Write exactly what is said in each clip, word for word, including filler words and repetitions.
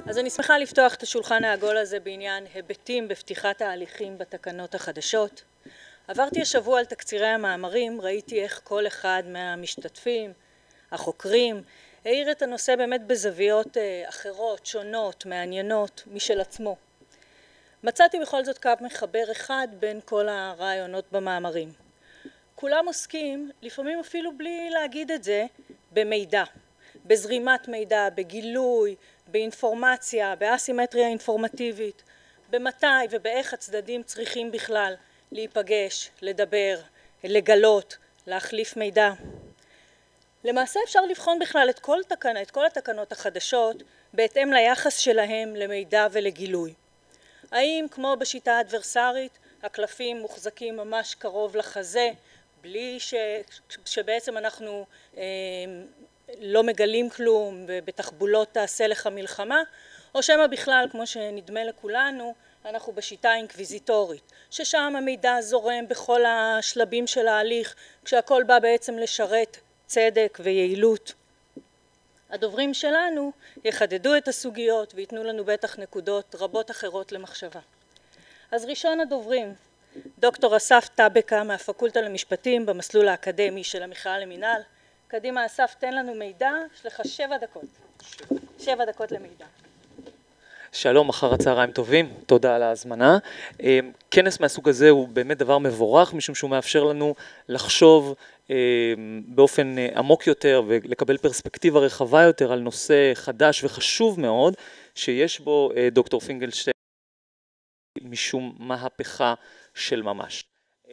אז אני שמחה לפתוח את השולחן העגול הזה בעניין היבטים בפתיחת ההליכים בתקנות החדשות. עברתי השבוע על תקצירי המאמרים, ראיתי איך כל אחד מהמשתתפים, החוקרים, העיר את הנושא באמת בזוויות אחרות, שונות, מעניינות, משל עצמו. מצאתי בכל זאת קו מחבר אחד בין כל הרעיונות במאמרים. כולם עוסקים, לפעמים אפילו בלי להגיד את זה, במידע, בזרימת מידע, בגילוי, באינפורמציה, באסימטריה אינפורמטיבית, במתי ובאיך הצדדים צריכים בכלל להיפגש, לדבר, לגלות, להחליף מידע. למעשה אפשר לבחון בכלל את כל תקנה, את כל התקנות החדשות בהתאם ליחס שלהם למידע ולגילוי. האם כמו בשיטה האדברסרית הקלפים מוחזקים ממש קרוב לחזה בלי ש... שבעצם אנחנו אה, לא מגלים כלום ובתחבולות תעשה לך מלחמה, או שמה בכלל כמו שנדמה לכולנו אנחנו בשיטה אינקוויזיטורית ששם המידע זורם בכל השלבים של ההליך כשהכל בא בעצם לשרת צדק ויעילות. הדוברים שלנו יחדדו את הסוגיות ויתנו לנו בטח נקודות רבות אחרות למחשבה. אז ראשון הדוברים, דוקטור אסף טבקה מהפקולטה למשפטים במסלול האקדמי של המכללה למינהל. קדימה אסף, תן לנו מידע, יש לך שבע דקות. שבע דקות למידע. שלום, אחר הצהריים טובים, תודה על ההזמנה. כנס מהסוג הזה הוא באמת דבר מבורך, משום שהוא מאפשר לנו לחשוב באופן עמוק יותר ולקבל פרספקטיבה רחבה יותר על נושא חדש וחשוב מאוד, שיש בו דוקטור פינקלשטיין משום מהפכה של ממש.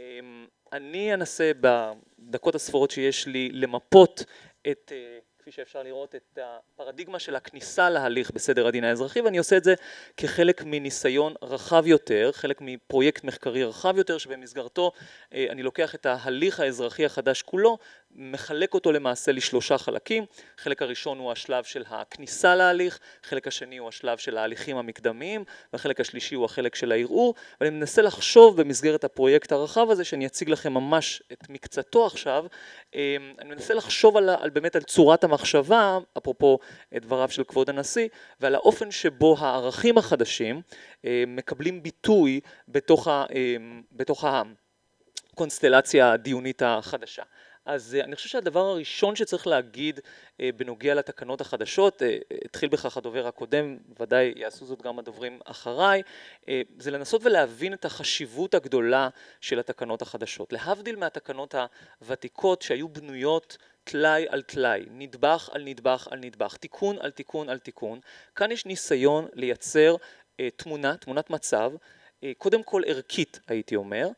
אני אנסה בדקות הספורות שיש לי למפות את, כפי שאפשר לראות, את הפרדיגמה של הכניסה להליך בסדר הדין האזרחי, ואני עושה את זה כחלק מניסיון רחב יותר, חלק מפרויקט מחקרי רחב יותר, שבמסגרתו אני לוקח את ההליך האזרחי החדש כולו, מחלק אותו למעשה לשלושה חלקים. חלק הראשון הוא השלב של הכניסה להליך, חלק השני הוא השלב של ההליכים המקדמיים, והחלק השלישי הוא החלק של הערעור, ואני מנסה לחשוב במסגרת הפרויקט הרחב הזה, שאני אציג לכם ממש את מקצתו עכשיו, אני מנסה לחשוב על, על באמת על צורת המחשבה, אפרופו דבריו של כבוד הנשיא, ועל האופן שבו הערכים החדשים מקבלים ביטוי בתוך, ה, בתוך הקונסטלציה הדיונית החדשה. אז אני חושב שהדבר הראשון שצריך להגיד בנוגע לתקנות החדשות, התחיל בכך הדובר הקודם, ודאי יעשו זאת גם הדוברים אחריי, זה לנסות ולהבין את החשיבות הגדולה של התקנות החדשות. להבדיל מהתקנות הוותיקות שהיו בנויות תלאי על תלאי, נדבך על נדבך על נדבך, תיקון על תיקון על תיקון, כאן יש ניסיון לייצר תמונה, תמונת מצב, קודם כל ערכית הייתי אומר,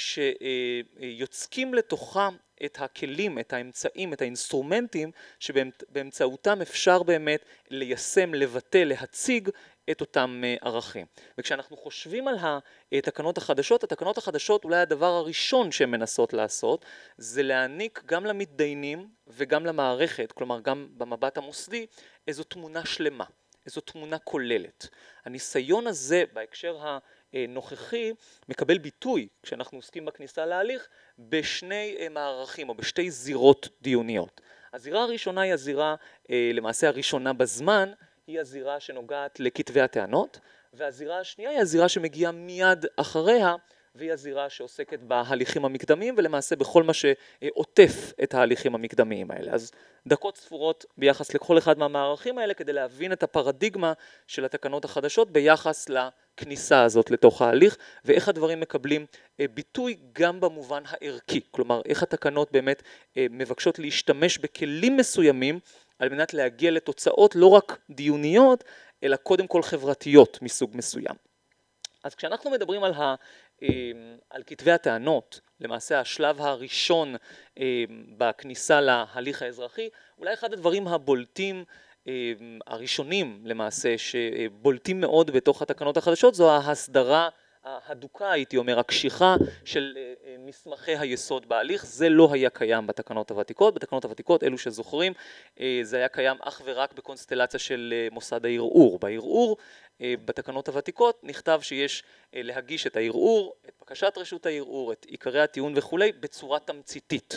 שיוצקים לתוכה את הכלים, את האמצעים, את האינסטרומנטים שבאמצעותם אפשר באמת ליישם, לבטא, להציג את אותם ערכים. וכשאנחנו חושבים על התקנות החדשות, התקנות החדשות אולי הדבר הראשון שהן מנסות לעשות זה להעניק גם למתדיינים וגם למערכת, כלומר גם במבט המוסדי, איזו תמונה שלמה, איזו תמונה כוללת. הניסיון הזה בהקשר הנוכחי מקבל ביטוי כשאנחנו עוסקים בכניסה להליך בשני מערכים או בשתי זירות דיוניות. הזירה הראשונה היא הזירה למעשה הראשונה בזמן, היא הזירה שנוגעת לכתבי הטענות, והזירה השנייה היא הזירה שמגיעה מיד אחריה, והיא הזירה שעוסקת בהליכים המקדמיים ולמעשה בכל מה שעוטף את ההליכים המקדמיים האלה. אז דקות ספורות ביחס לכל אחד מהמערכים האלה כדי להבין את הפרדיגמה של התקנות החדשות ביחס לכניסה הזאת לתוך ההליך, ואיך הדברים מקבלים ביטוי גם במובן הערכי, כלומר איך התקנות באמת מבקשות להשתמש בכלים מסוימים על מנת להגיע לתוצאות לא רק דיוניות אלא קודם כל חברתיות מסוג מסוים. אז כשאנחנו מדברים על, ה, על כתבי הטענות, למעשה השלב הראשון בכניסה להליך האזרחי, אולי אחד הדברים הבולטים הראשונים למעשה שבולטים מאוד בתוך התקנות החדשות זו ההסדרה ההדוקה, הייתי אומר, הקשיחה של מסמכי היסוד בהליך. זה לא היה קיים בתקנות הוותיקות. בתקנות הוותיקות, אלו שזוכרים, זה היה קיים אך ורק בקונסטלציה של מוסד הערעור. בערעור, בתקנות הוותיקות, נכתב שיש להגיש את הערעור, את בקשת רשות הערעור, את עיקרי הטיעון וכולי, בצורה תמציתית.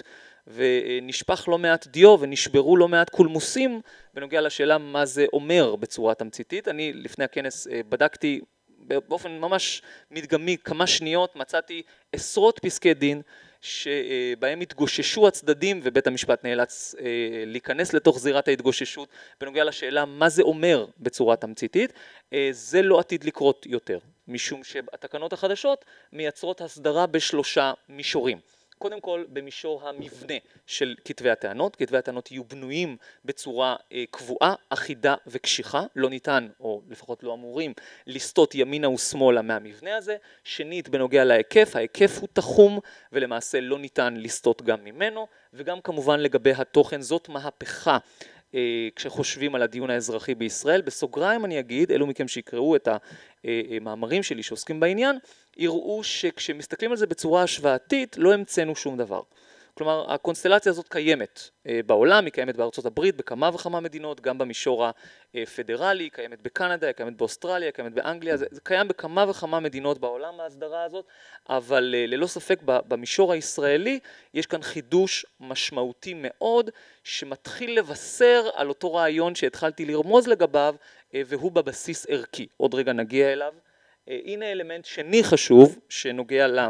ונשפך לא מעט דיו ונשברו לא מעט קולמוסים בנוגע לשאלה מה זה אומר בצורה תמציתית. אני לפני הכנס בדקתי באופן ממש מדגמי כמה שניות, מצאתי עשרות פסקי דין שבהם התגוששו הצדדים ובית המשפט נאלץ להיכנס לתוך זירת ההתגוששות בנוגע לשאלה מה זה אומר בצורה תמציתית. זה לא עתיד לקרות יותר, משום שהתקנות החדשות מייצרות הסדרה בשלושה מישורים. קודם כל במישור המבנה של כתבי הטענות, כתבי הטענות יהיו בנויים בצורה אה, קבועה, אחידה וקשיחה, לא ניתן או לפחות לא אמורים לסטות ימינה ושמאלה מהמבנה הזה. שנית, בנוגע להיקף, ההיקף הוא תחום ולמעשה לא ניתן לסטות גם ממנו, וגם כמובן לגבי התוכן זאת מהפכה. כשחושבים על הדיון האזרחי בישראל, בסוגריים אני אגיד, אלו מכם שיקראו את המאמרים שלי שעוסקים בעניין, יראו שכשמסתכלים על זה בצורה השוואתית לא המצאנו שום דבר. כלומר, הקונסטלציה הזאת קיימת בעולם, היא קיימת בארצות הברית, בכמה וכמה מדינות, גם במישור הפדרלי, היא קיימת בקנדה, היא קיימת באוסטרליה, היא קיימת באנגליה, זה, זה קיים בכמה וכמה מדינות בעולם ההסדרה הזאת, אבל ללא ספק במישור הישראלי יש כאן חידוש משמעותי מאוד, שמתחיל לבשר על אותו רעיון שהתחלתי לרמוז לגביו, והוא בבסיס ערכי. עוד רגע נגיע אליו. הנה אלמנט שני חשוב, שנוגע ל...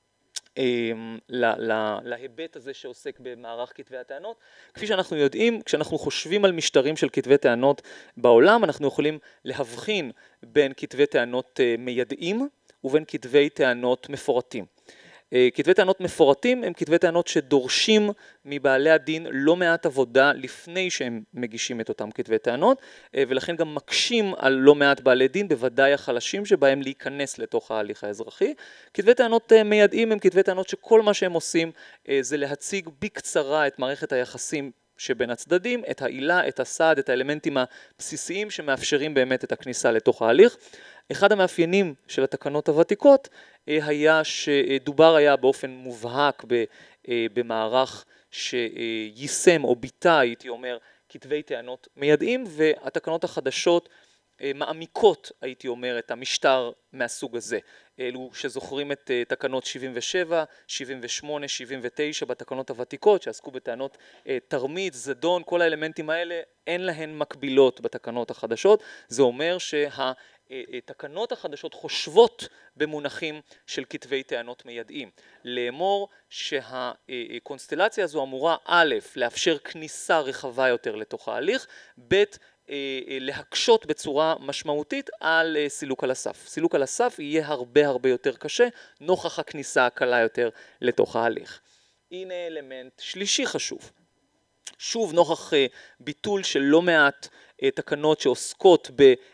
להיבט הזה שעוסק במערך כתבי הטענות. כפי שאנחנו יודעים, כשאנחנו חושבים על משטרים של כתבי טענות בעולם, אנחנו יכולים להבחין בין כתבי טענות מיידעים ובין כתבי טענות מפורטים. כתבי טענות מפורטים הם כתבי טענות שדורשים מבעלי הדין לא מעט עבודה לפני שהם מגישים את אותם כתבי טענות, ולכן גם מקשים על לא מעט בעלי דין, בוודאי החלשים שבהם להיכנס לתוך ההליך האזרחי. כתבי טענות מיידעים הם כתבי טענות שכל מה שהם עושים זה להציג בקצרה את מערכת היחסים שבין הצדדים, את העילה, את הסעד, את האלמנטים הבסיסיים שמאפשרים באמת את הכניסה לתוך ההליך. אחד המאפיינים של התקנות הוותיקות היה שדובר היה באופן מובהק במערך שיישם או ביטא, הייתי אומר, כתבי טענות מיידעים, והתקנות החדשות מעמיקות, הייתי אומר, את המשטר מהסוג הזה. אלו שזוכרים את תקנות שבעים ושבע, שבעים ושמונה, שבעים ותשע בתקנות הוותיקות שעסקו בטענות תרמית, זדון, כל האלמנטים האלה אין להן מקבילות בתקנות החדשות. זה אומר שהתקנות החדשות חושבות במונחים של כתבי טענות מיידעים. לאמור שהקונסטלציה הזו אמורה א', לאפשר כניסה רחבה יותר לתוך ההליך, ב', להקשות בצורה משמעותית על סילוק על הסף. סילוק על הסף יהיה הרבה הרבה יותר קשה נוכח הכניסה הקלה יותר לתוך ההליך. הנה אלמנט שלישי חשוב. שוב נוכח ביטול של לא מעט תקנות שעוסקות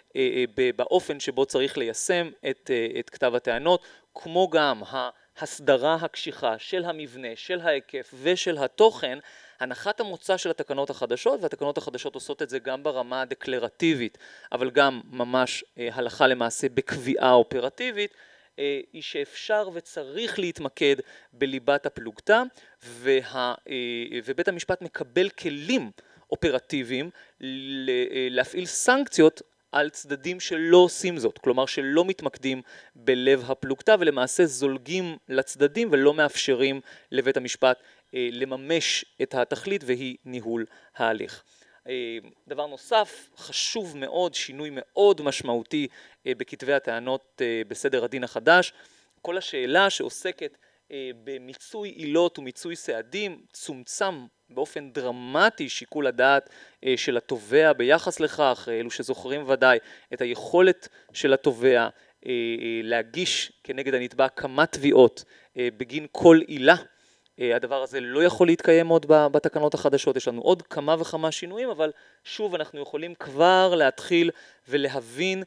באופן שבו צריך ליישם את, את כתב הטענות, כמו גם ההסדרה הקשיחה של המבנה, של ההיקף ושל התוכן. הנחת המוצא של התקנות החדשות, והתקנות החדשות עושות את זה גם ברמה הדקלרטיבית, אבל גם ממש הלכה למעשה בקביעה אופרטיבית, היא שאפשר וצריך להתמקד בליבת הפלוגתא, וה, ובית המשפט מקבל כלים אופרטיביים להפעיל סנקציות על צדדים שלא עושים זאת, כלומר שלא מתמקדים בלב הפלוגתא ולמעשה זולגים לצדדים ולא מאפשרים לבית המשפט לממש את התכלית, והיא ניהול ההליך. דבר נוסף, חשוב מאוד, שינוי מאוד משמעותי בכתבי הטענות בסדר הדין החדש, כל השאלה שעוסקת במיצוי עילות ומיצוי סעדים צומצם באופן דרמטי שיקול הדעת של התובע ביחס לכך. אלו שזוכרים ודאי את היכולת של התובע להגיש כנגד הנתבע כמה תביעות בגין כל עילה, הדבר הזה לא יכול להתקיים עוד בתקנות החדשות. יש לנו עוד כמה וכמה שינויים, אבל שוב אנחנו יכולים כבר להתחיל ולהבין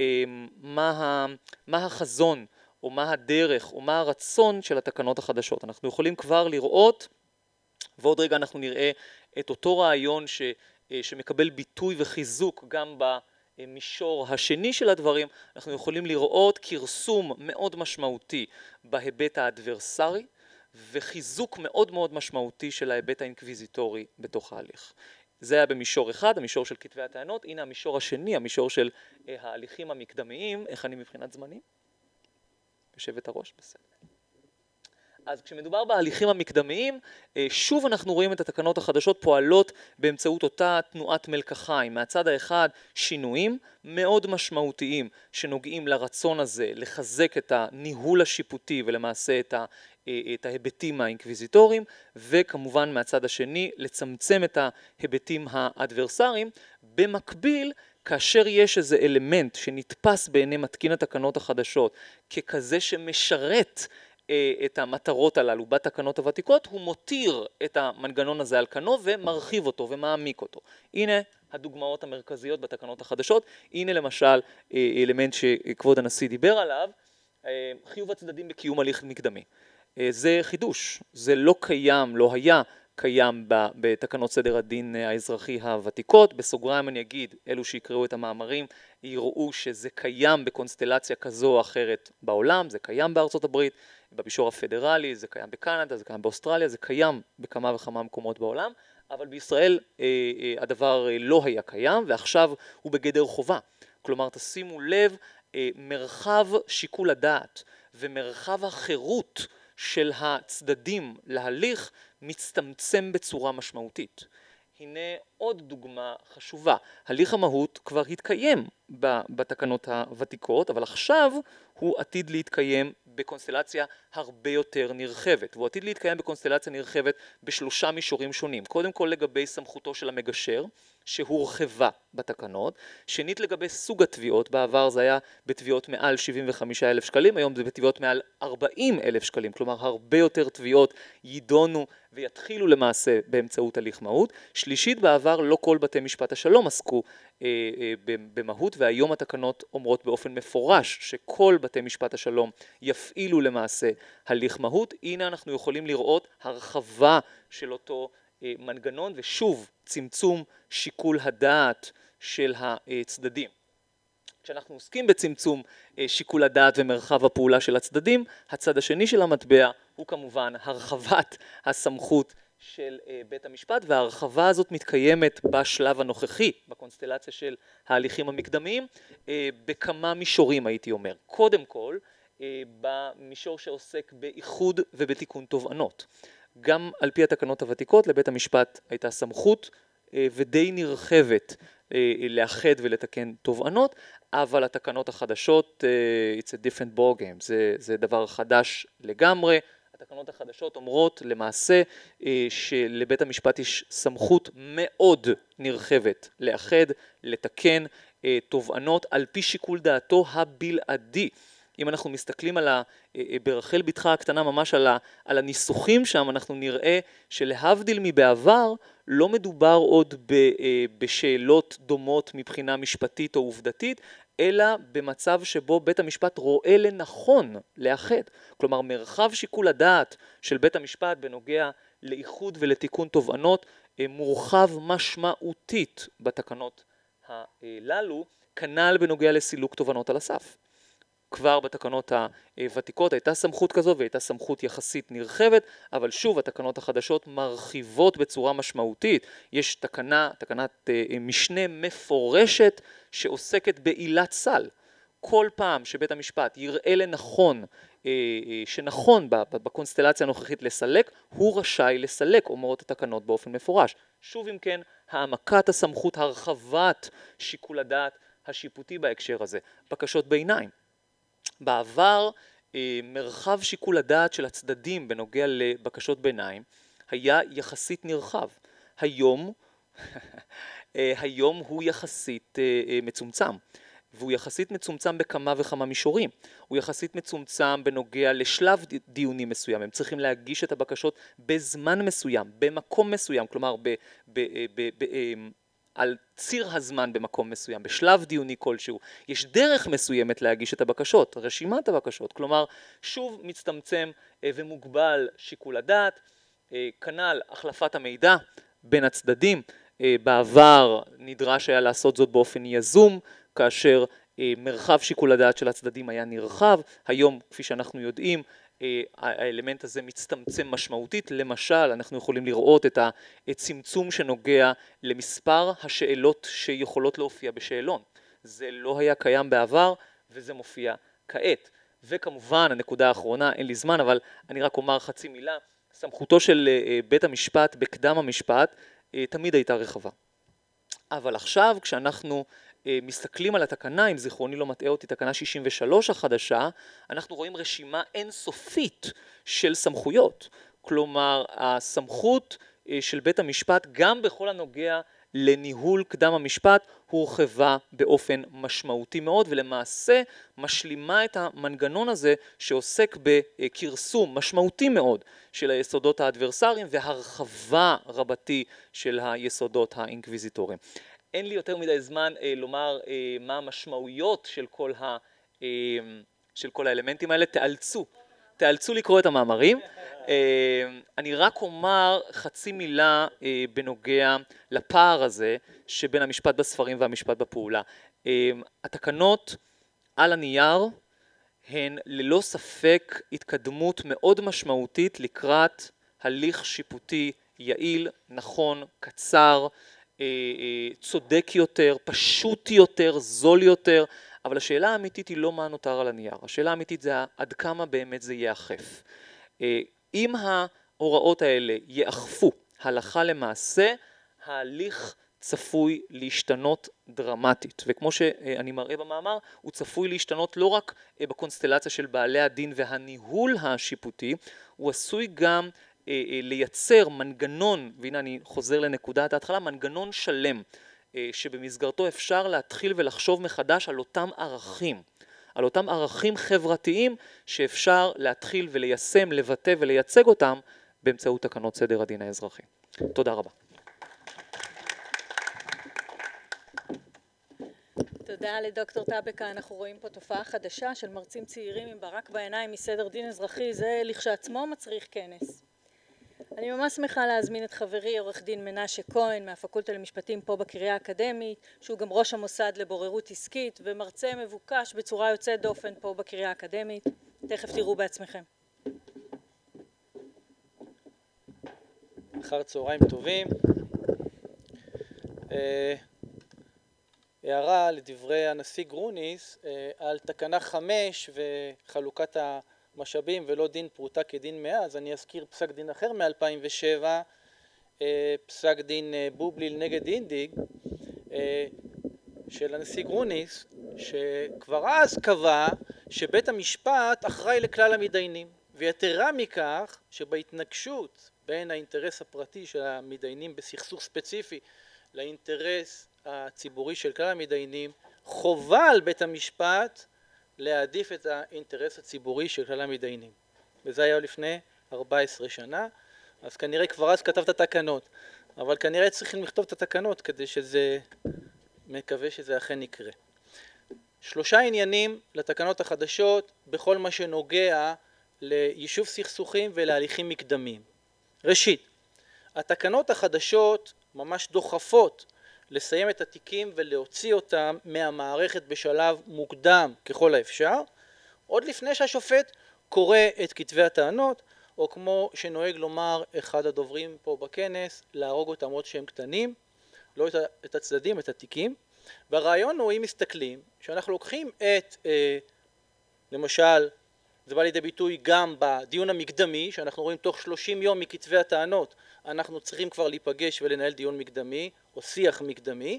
מה, מה החזון או מה הדרך או מה הרצון של התקנות החדשות. אנחנו יכולים כבר לראות, ועוד רגע אנחנו נראה את אותו רעיון ש, שמקבל ביטוי וחיזוק גם במישור השני של הדברים. אנחנו יכולים לראות כרסום מאוד משמעותי בהיבט האדברסרי, וחיזוק מאוד מאוד משמעותי של ההיבט האינקוויזיטורי בתוך ההליך. זה היה במישור אחד, המישור של כתבי הטענות. הנה המישור השני, המישור של ההליכים המקדמיים. איך אני מבחינת זמנים? יושבת הראש? בסדר. אז כשמדובר בהליכים המקדמיים, שוב אנחנו רואים את התקנות החדשות פועלות באמצעות אותה תנועת מלקחיים. מהצד האחד שינויים מאוד משמעותיים שנוגעים לרצון הזה לחזק את הניהול השיפוטי ולמעשה את ה... את ההיבטים האינקוויזיטוריים, וכמובן מהצד השני לצמצם את ההיבטים האדברסריים. במקביל, כאשר יש איזה אלמנט שנתפס בעיני מתקין התקנות החדשות ככזה שמשרת את המטרות הללו בתקנות הוותיקות, הוא מותיר את המנגנון הזה על כנו ומרחיב אותו ומעמיק אותו. הנה הדוגמאות המרכזיות בתקנות החדשות. הנה למשל אלמנט שכבוד הנשיא דיבר עליו, חיוב הצדדים בקיום הליך מקדמי. זה חידוש, זה לא קיים, לא היה קיים בתקנות סדר הדין האזרחי הוותיקות. בסוגריים אני אגיד, אלו שיקראו את המאמרים יראו שזה קיים בקונסטלציה כזו או אחרת בעולם, זה קיים בארצות הברית, במישור הפדרלי, זה קיים בקנדה, זה קיים באוסטרליה, זה קיים בכמה וכמה מקומות בעולם, אבל בישראל הדבר לא היה קיים ועכשיו הוא בגדר חובה. כלומר, תשימו לב, מרחב שיקול הדעת ומרחב החירות של הצדדים להליך מצטמצם בצורה משמעותית. הנה עוד דוגמה חשובה. הליך המהות כבר התקיים בתקנות הוותיקות, אבל עכשיו הוא עתיד להתקיים בקונסטלציה הרבה יותר נרחבת. והוא עתיד להתקיים בקונסטלציה נרחבת בשלושה מישורים שונים. קודם כל לגבי סמכותו של המגשר, שהורחבה בתקנות. שנית לגבי סוג התביעות, בעבר זה היה בתביעות מעל שבעים וחמישה אלף שקלים, היום זה בתביעות מעל ארבעים אלף שקלים, כלומר הרבה יותר תביעות יידונו ויתחילו למעשה באמצעות הליך מהות. שלישית, בעבר לא כל בתי משפט השלום עסקו אה, אה, במהות, והיום התקנות אומרות באופן מפורש שכל בתי משפט השלום יפעילו למעשה הליך מהות. הנה אנחנו יכולים לראות הרחבה של אותו אה, מנגנון, ושוב צמצום שיקול הדעת של הצדדים. כשאנחנו עוסקים בצמצום שיקול הדעת ומרחב הפעולה של הצדדים, הצד השני של המטבע הוא כמובן הרחבת הסמכות של בית המשפט, וההרחבה הזאת מתקיימת בשלב הנוכחי, בקונסטלציה של ההליכים המקדמיים, בכמה מישורים הייתי אומר. קודם כל, במישור שעוסק באיחוד ובתיקון תובענות. גם על פי התקנות הוותיקות לבית המשפט הייתה סמכות ודי נרחבת לאחד ולתקן תובענות, אבל התקנות החדשות, it's a different ball game, זה, זה דבר חדש לגמרי. התקנות החדשות אומרות למעשה שלבית המשפט יש סמכות מאוד נרחבת לאחד, לתקן תובענות על פי שיקול דעתו הבלעדי. אם אנחנו מסתכלים על ה, ברחל בתך הקטנה ממש על, ה, על הניסוחים שם, אנחנו נראה שלהבדיל מבעבר לא מדובר עוד ב, בשאלות דומות מבחינה משפטית או עובדתית, אלא במצב שבו בית המשפט רואה לנכון לאחד. כלומר, מרחב שיקול הדעת של בית המשפט בנוגע לאיחוד ולתיקון תובענות מורחב משמעותית בתקנות הללו, כנ"ל בנוגע לסילוק תובענות על הסף. כבר בתקנות הוותיקות הייתה סמכות כזו והייתה סמכות יחסית נרחבת, אבל שוב התקנות החדשות מרחיבות בצורה משמעותית. יש תקנה, תקנת משנה מפורשת שעוסקת בעילת סל. כל פעם שבית המשפט יראה לנכון, שנכון בקונסטלציה הנוכחית לסלק, הוא רשאי לסלק, אומרות התקנות באופן מפורש. שוב אם כן, העמקת הסמכות, הרחבת שיקול הדעת השיפוטי בהקשר הזה. בקשות ביניים. בעבר מרחב שיקול הדעת של הצדדים בנוגע לבקשות ביניים היה יחסית נרחב. היום, היום הוא יחסית מצומצם, והוא יחסית מצומצם בכמה וכמה מישורים. הוא יחסית מצומצם בנוגע לשלב דיונים מסוים. הם צריכים להגיש את הבקשות בזמן מסוים, במקום מסוים, כלומר ב... ב, ב, ב על ציר הזמן במקום מסוים, בשלב דיוני כלשהו. יש דרך מסוימת להגיש את הבקשות, רשימת הבקשות, כלומר שוב מצטמצם ומוגבל שיקול הדעת. כנ"ל החלפת המידע בין הצדדים. בעבר נדרש היה לעשות זאת באופן יזום, כאשר מרחב שיקול הדעת של הצדדים היה נרחב. היום, כפי שאנחנו יודעים, האלמנט הזה מצטמצם משמעותית. למשל, אנחנו יכולים לראות את הצמצום שנוגע למספר השאלות שיכולות להופיע בשאלון. זה לא היה קיים בעבר וזה מופיע כעת. וכמובן, הנקודה האחרונה, אין לי זמן, אבל אני רק אומר חצי מילה, סמכותו של בית המשפט בקדם המשפט תמיד הייתה רחבה. אבל עכשיו, כשאנחנו מסתכלים על התקנה, אם זיכרוני לא מטעה אותי, תקנה שישים ושלוש החדשה, אנחנו רואים רשימה אינסופית של סמכויות. כלומר, הסמכות של בית המשפט, גם בכל הנוגע לניהול קדם המשפט, הורחבה באופן משמעותי מאוד, ולמעשה משלימה את המנגנון הזה שעוסק בכרסום משמעותי מאוד של היסודות האדברסריים והרחבה רבתי של היסודות האינקוויזיטוריים. אין לי יותר מדי זמן אה, לומר אה, מה המשמעויות של כל, ה, אה, של כל האלמנטים האלה. תאלצו, תאלצו לקרוא את המאמרים. אה, אני רק אומר חצי מילה אה, בנוגע לפער הזה שבין המשפט בספרים והמשפט בפעולה. אה, התקנות על הנייר הן ללא ספק התקדמות מאוד משמעותית לקראת הליך שיפוטי יעיל, נכון, קצר, צודק יותר, פשוט יותר, זול יותר, אבל השאלה האמיתית היא לא מה נותר על הנייר, השאלה האמיתית זה עד כמה באמת זה ייאכף. אם ההוראות האלה יאכפו הלכה למעשה, ההליך צפוי להשתנות דרמטית, וכמו שאני מראה במאמר, הוא צפוי להשתנות לא רק בקונסטלציה של בעלי הדין והניהול השיפוטי, הוא עשוי גם לייצר מנגנון, והנה אני חוזר לנקודת ההתחלה, מנגנון שלם שבמסגרתו אפשר להתחיל ולחשוב מחדש על אותם ערכים, על אותם ערכים חברתיים שאפשר להתחיל וליישם, לבטא ולייצג אותם באמצעות תקנות סדר הדין האזרחי. תודה רבה. תודה לדוקטור טבקה. אנחנו רואים פה תופעה חדשה של מרצים צעירים עם ברק בעיניים מסדר דין אזרחי, זה לכשעצמו מצריך כנס. אני ממש שמחה להזמין את חברי עורך דין מנשה כהן מהפקולטה למשפטים פה בקריה האקדמית, שהוא גם ראש המוסד לבוררות עסקית ומרצה מבוקש בצורה יוצאת דופן פה בקריה האקדמית. תכף תראו בעצמכם. אחר צהריים טובים. הערה לדברי הנשיא גרוניס על תקנה חמש וחלוקת המשאבים ולא דין פרוטה כדין מאה, אז אני אזכיר פסק דין אחר מ-אלפיים ושבע, פסק דין בובליל נגד אינדיג של הנשיא גרוניס, שכבר אז קבע שבית המשפט אחראי לכלל המתדיינים, ויתרה מכך שבהתנגשות בין האינטרס הפרטי של המתדיינים בסכסוך ספציפי לאינטרס הציבורי של כלל המתדיינים, חובה על בית המשפט להעדיף את האינטרס הציבורי של כלל המתדיינים. וזה היה לפני ארבע עשרה שנה, אז כנראה כבר אז כתב את התקנות, אבל כנראה צריכים לכתוב את התקנות כדי שזה, מקווה שזה אכן יקרה. שלושה עניינים לתקנות החדשות בכל מה שנוגע ליישוב סכסוכים ולהליכים מקדמיים. ראשית, התקנות החדשות ממש דוחפות לסיים את התיקים ולהוציא אותם מהמערכת בשלב מוקדם ככל האפשר, עוד לפני שהשופט קורא את כתבי הטענות, או כמו שנוהג לומר אחד הדוברים פה בכנס, להרוג אותם עוד שהם קטנים, לא את הצדדים, את התיקים. והרעיון הוא, אם מסתכלים, שאנחנו לוקחים את, אה, למשל, זה בא לידי ביטוי גם בדיון המקדמי, שאנחנו רואים תוך שלושים יום מכתבי הטענות, אנחנו צריכים כבר להיפגש ולנהל דיון מקדמי, או שיח מקדמי,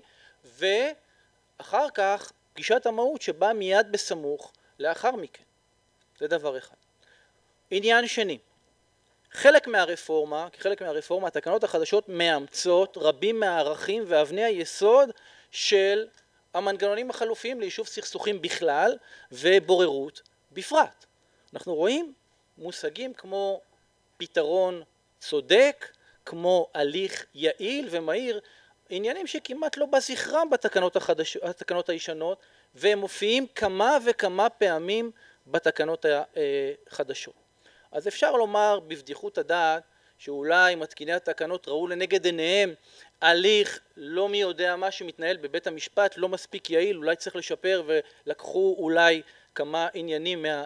ואחר כך פגישת המהות שבאה מיד בסמוך לאחר מכן. זה דבר אחד. עניין שני, חלק מהרפורמה, כחלק מהרפורמה, התקנות החדשות מאמצות רבים מהערכים ואבני היסוד של המנגנונים החלופיים ליישוב סכסוכים בכלל ובוררות בפרט. אנחנו רואים מושגים כמו פתרון צודק, כמו הליך יעיל ומהיר, עניינים שכמעט לא בזכרם בתקנות החדשות, התקנות הישנות, והם מופיעים כמה וכמה פעמים בתקנות החדשות. אז אפשר לומר בבדיחות הדעת שאולי מתקיני התקנות ראו לנגד עיניהם הליך לא מי יודע מה שמתנהל בבית המשפט, לא מספיק יעיל, אולי צריך לשפר, ולקחו אולי כמה עניינים מה,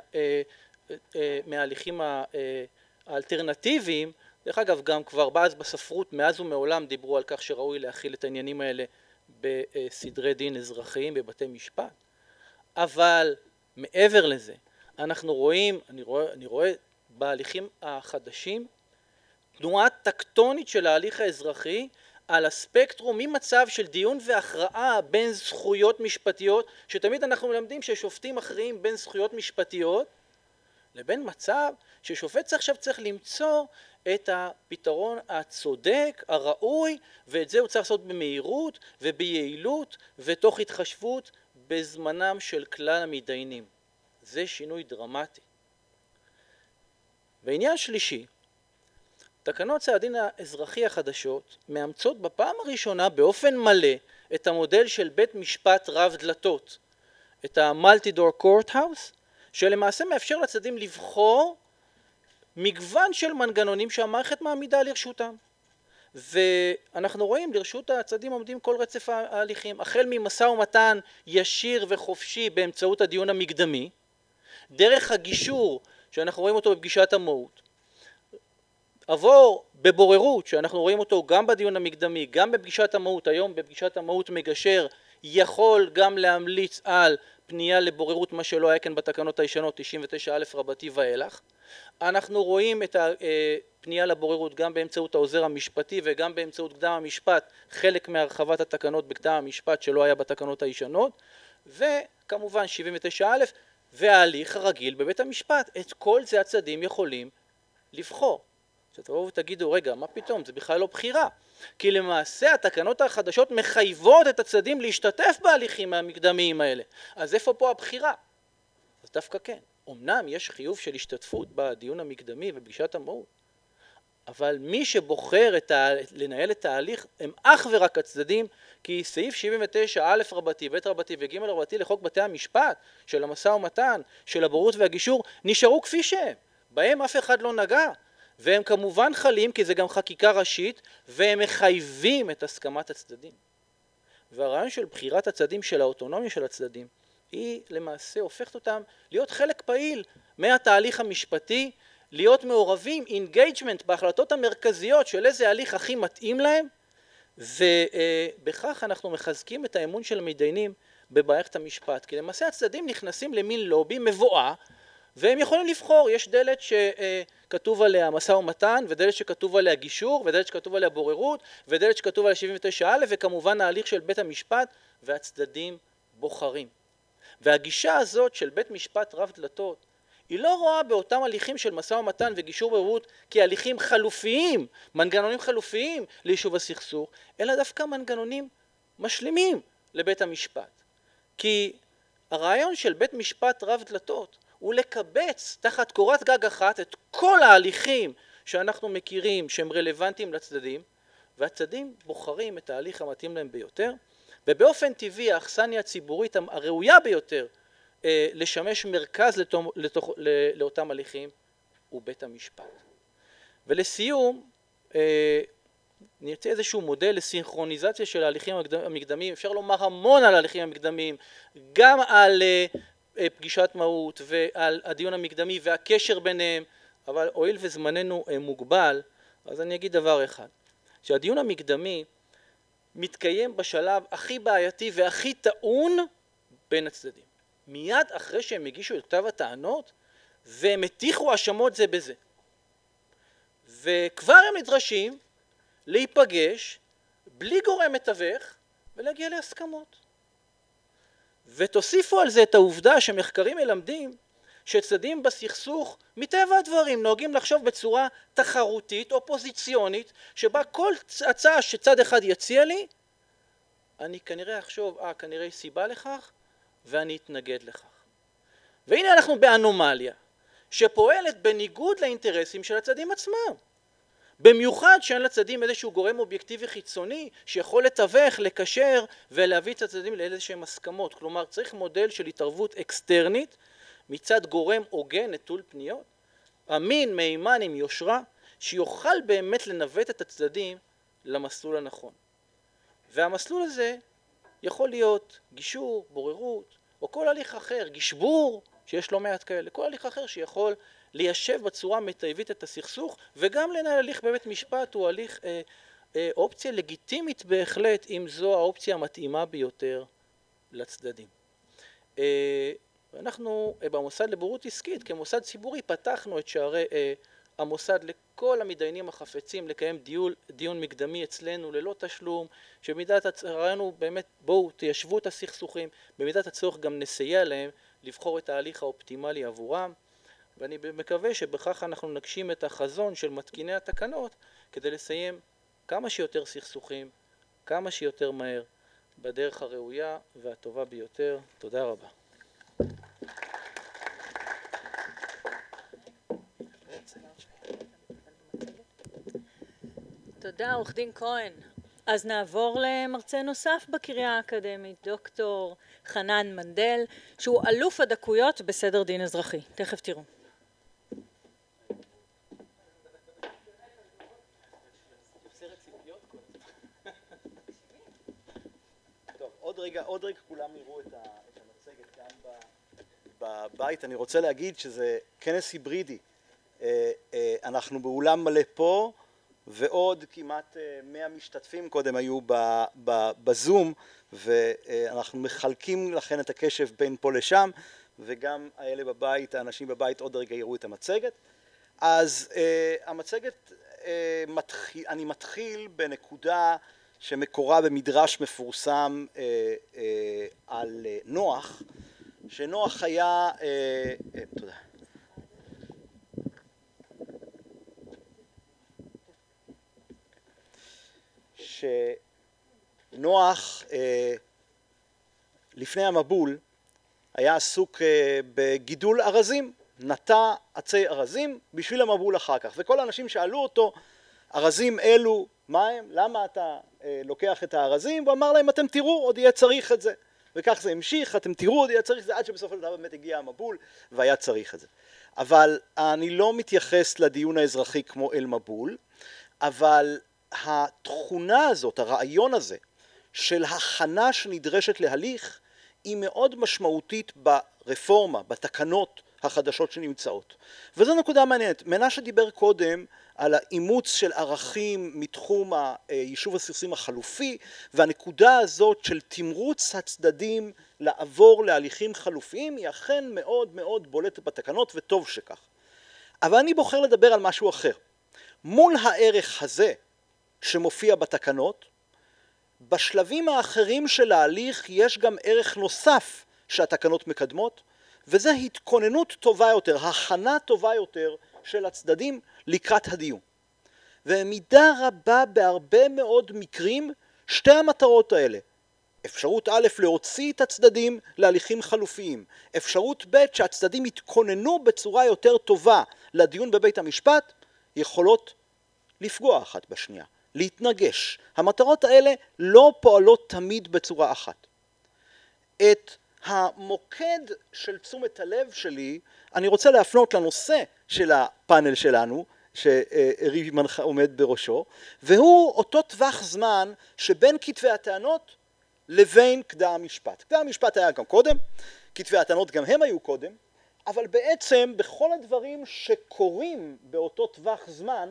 מההליכים האלטרנטיביים. דרך אגב, גם כבר אז בספרות מאז ומעולם דיברו על כך שראוי להכיל את העניינים האלה בסדרי דין אזרחיים בבתי משפט. אבל מעבר לזה, אנחנו רואים, אני רואה, אני רואה בהליכים החדשים, תנועה טקטונית של ההליך האזרחי על הספקטרום ממצב של דיון והכרעה בין זכויות משפטיות, שתמיד אנחנו מלמדים ששופטים מכריעים בין זכויות משפטיות, לבין מצב ששופט עכשיו צריך למצוא את הפתרון הצודק, הראוי, ואת זה הוא צריך לעשות במהירות וביעילות ותוך התחשבות בזמנם של כלל המתדיינים. זה שינוי דרמטי. ועניין שלישי, תקנות סדר הדין האזרחי החדשות מאמצות בפעם הראשונה באופן מלא את המודל של בית משפט רב דלתות, את ה-Multi-Door Courthouse, שלמעשה מאפשר לצדדים לבחור מגוון של מנגנונים שהמערכת מעמידה לרשותם. ואנחנו רואים לרשות הצדדים עומדים כל רצף ההליכים, החל ממשא ומתן ישיר וחופשי באמצעות הדיון המקדמי, דרך הגישור שאנחנו רואים אותו בפגישת המהות, עבור בבוררות שאנחנו רואים אותו גם בדיון המקדמי, גם בפגישת המהות, היום בפגישת המהות מגשר יכול גם להמליץ על פנייה לבוררות, מה שלא היה כאן בתקנות הישנות תשעים ותשע א' רבתי ואילך. אנחנו רואים את הפנייה לבוררות גם באמצעות העוזר המשפטי וגם באמצעות קדם המשפט, חלק מהרחבת התקנות בקדם המשפט שלא היה בתקנות הישנות, וכמובן שבעים ותשע א' וההליך הרגיל בבית המשפט. את כל זה הצדדים יכולים לבחור. שתבואו ותגידו, רגע, מה פתאום? זה בכלל לא בחירה. כי למעשה התקנות החדשות מחייבות את הצדדים להשתתף בהליכים המקדמיים האלה. אז איפה פה הבחירה? אז דווקא כן. אמנם יש חיוב של השתתפות בדיון המקדמי ובפגישת המהות, אבל מי שבוחר את ה... לנהל את ההליך הם אך ורק הצדדים, כי סעיף שבעים ותשע א' רבתי, ב' רבתי וג' רבתי לחוק בתי המשפט, של המשא ומתן, של הבוררות והגישור, נשארו כפי שהם. בהם אף אחד לא נגע. והם כמובן חלים, כי זה גם חקיקה ראשית, והם מחייבים את הסכמת הצדדים. והרעיון של בחירת הצדדים, של האוטונומיה של הצדדים, היא למעשה הופכת אותם להיות חלק פעיל מהתהליך המשפטי, להיות מעורבים, engagement בהחלטות המרכזיות של איזה הליך הכי מתאים להם, ובכך אנחנו מחזקים את האמון של המתדיינים במערכת המשפט, כי למעשה הצדדים נכנסים למין לובי מבואה, והם יכולים לבחור. יש דלת שכתוב עליה משא ומתן, ודלת שכתוב עליה גישור, ודלת שכתוב עליה בוררות, ודלת שכתוב עליה שבעים ותשע א', וכמובן ההליך של בית המשפט, והצדדים בוחרים. והגישה הזאת של בית משפט רב דלתות, היא לא רואה באותם הליכים של משא ומתן וגישור בוררות כהליכים חלופיים, מנגנונים חלופיים ליישוב הסכסוך, אלא דווקא מנגנונים משלימים לבית המשפט. כי הרעיון של בית משפט רב דלתות הוא לקבץ תחת קורת גג אחת את כל ההליכים שאנחנו מכירים שהם רלוונטיים לצדדים, והצדדים בוחרים את ההליך המתאים להם ביותר, ובאופן טבעי האכסניה הציבורית הראויה ביותר אה, לשמש מרכז לתום, לתוך, לאותם הליכים הוא בית המשפט. ולסיום, אה, נרצה איזשהו מודל לסינכרוניזציה של ההליכים המקדמיים. אפשר לומר המון על ההליכים המקדמיים, גם על אה, פגישת מהות ועל הדיון המקדמי והקשר ביניהם, אבל הואיל וזמננו מוגבל, אז אני אגיד דבר אחד, שהדיון המקדמי מתקיים בשלב הכי בעייתי והכי טעון בין הצדדים. מיד אחרי שהם הגישו את כתב הטענות, והם הטיחו האשמות זה בזה. וכבר הם נדרשים להיפגש בלי גורם מתווך ולהגיע להסכמות. ותוסיפו על זה את העובדה שמחקרים מלמדים שצדדים בסכסוך מטבע הדברים נוהגים לחשוב בצורה תחרותית, אופוזיציונית, שבה כל הצעה שצד אחד יציע לי, אני כנראה אחשוב, אה, כנראה יש סיבה לכך, ואני אתנגד לכך. והנה אנחנו באנומליה, שפועלת בניגוד לאינטרסים של הצדדים עצמם. במיוחד שאין לצדדים איזשהו גורם אובייקטיבי חיצוני שיכול לתווך, לקשר ולהביא את הצדדים לאיזשהם הסכמות. כלומר, צריך מודל של התערבות אקסטרנית מצד גורם הוגן נטול פניות, אמין, מהימן עם יושרה, שיוכל באמת לנווט את הצדדים למסלול הנכון. והמסלול הזה יכול להיות גישור, בוררות, או כל הליך אחר, גשבור, שיש לא מעט כאלה, כל הליך אחר שיכול ליישב בצורה מיטבית את הסכסוך, וגם לנהל הליך בבית משפט הוא הליך אה, אה, אופציה לגיטימית בהחלט, אם זו האופציה המתאימה ביותר לצדדים. אה, אנחנו במוסד לבוררות עסקית כמוסד ציבורי פתחנו את שערי המוסד לכל המתדיינים החפצים לקיים דיון, דיון מקדמי אצלנו ללא תשלום, שבמידת הצערנו באמת בואו תיישבו את הסכסוכים, במידת הצורך גם נסייע להם לבחור את ההליך האופטימלי עבורם, ואני מקווה שבכך אנחנו נגשים את החזון של מתקיני התקנות כדי לסיים כמה שיותר סכסוכים, כמה שיותר מהר, בדרך הראויה והטובה ביותר. תודה רבה. תודה, עורך דין כהן. אז נעבור למרצה נוסף בקריה האקדמית, דוקטור חנן מנדל, שהוא אלוף הדקויות בסדר דין אזרחי. תכף תראו. טוב, עוד רגע, עוד רגע כולם יראו את המצגת כאן בבית. אני רוצה להגיד שזה כנס היברידי. אנחנו באולם מלא פה, ועוד כמעט מאה משתתפים קודם היו בזום, ואנחנו מחלקים לכן את הקשב בין פה לשם, וגם האלה בבית, האנשים בבית עוד רגע יראו את המצגת. אז המצגת, אני מתחיל בנקודה שמקורה במדרש מפורסם על נוח, שנוח היה, תודה. שנוח לפני המבול היה עסוק בגידול ארזים, נטע עצי ארזים בשביל המבול אחר כך, וכל האנשים שאלו אותו, ארזים אלו, מה הם? למה אתה לוקח את הארזים? הוא אמר להם, אתם תראו, עוד יהיה צריך את זה. וכך זה המשיך, אתם תראו, עוד יהיה צריך את זה, עד שבסופו של דבר באמת הגיע המבול והיה צריך את זה. אבל אני לא מתייחס לדיון האזרחי כמו אל מבול, אבל התכונה הזאת, הרעיון הזה של הכנה שנדרשת להליך היא מאוד משמעותית ברפורמה, בתקנות החדשות שנמצאות. וזו נקודה מעניינת. מנשה דיבר קודם על האימוץ של ערכים מתחום היישוב הסכסוכים החלופי, והנקודה הזאת של תמרוץ הצדדים לעבור להליכים חלופיים היא אכן מאוד מאוד בולטת בתקנות, וטוב שכך. אבל אני בוחר לדבר על משהו אחר. מול הערך הזה שמופיע בתקנות, בשלבים האחרים של ההליך יש גם ערך נוסף שהתקנות מקדמות, וזה התכוננות טובה יותר, הכנה טובה יותר של הצדדים לקראת הדיון. ובמידה רבה בהרבה מאוד מקרים שתי המטרות האלה, אפשרות א' להוציא את הצדדים להליכים חלופיים, אפשרות ב' שהצדדים יתכוננו בצורה יותר טובה לדיון בבית המשפט, יכולות לפגוע אחת בשנייה, להתנגש. המטרות האלה לא פועלות תמיד בצורה אחת. את המוקד של תשומת הלב שלי אני רוצה להפנות לנושא של הפאנל שלנו, שריב מנחה עומד בראשו, והוא אותו טווח זמן שבין כתבי הטענות לבין קדם המשפט. קדם המשפט היה גם קודם, כתבי הטענות גם הם היו קודם, אבל בעצם בכל הדברים שקורים באותו טווח זמן,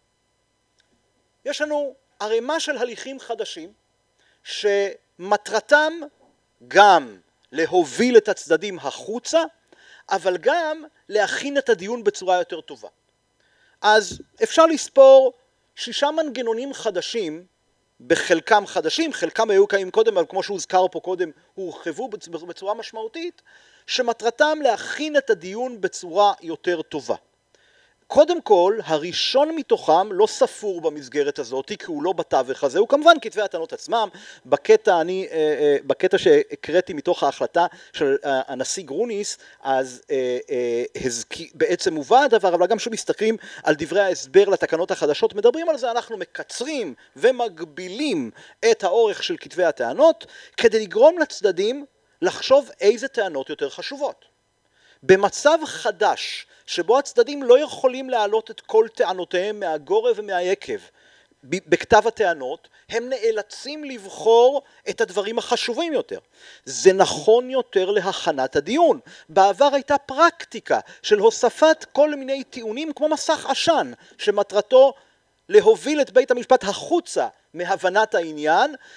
יש לנו ערימה של הליכים חדשים, שמטרתם גם להוביל את הצדדים החוצה, אבל גם להכין את הדיון בצורה יותר טובה. אז אפשר לספור שישה מנגנונים חדשים, בחלקם חדשים, חלקם היו קיימים קודם, אבל כמו שהוזכר פה קודם, הורחבו בצורה משמעותית, שמטרתם להכין את הדיון בצורה יותר טובה. קודם כל, הראשון מתוכם לא ספור במסגרת הזאת, כי הוא לא בתווך הזה, הוא כמובן כתבי הטענות עצמם. בקטע, אני, בקטע שהקראתי מתוך ההחלטה של הנשיא גרוניס, אז בעצם מובא הדבר, אבל גם שמסתכלים על דברי ההסבר לתקנות החדשות, מדברים על זה, אנחנו מקצרים ומגבילים את האורך של כתבי הטענות, כדי לגרום לצדדים לחשוב איזה טענות יותר חשובות. במצב חדש, שבו הצדדים לא יכולים להעלות את כל טענותיהם מהגורא ומהיקב בכתב הטענות, הם נאלצים לבחור את הדברים החשובים יותר. זה נכון יותר להכנת הדיון. בעבר הייתה פרקטיקה של הוספת כל מיני טיעונים כמו מסך עשן, שמטרתו להוביל את בית המשפט החוצה מהבנת העניין,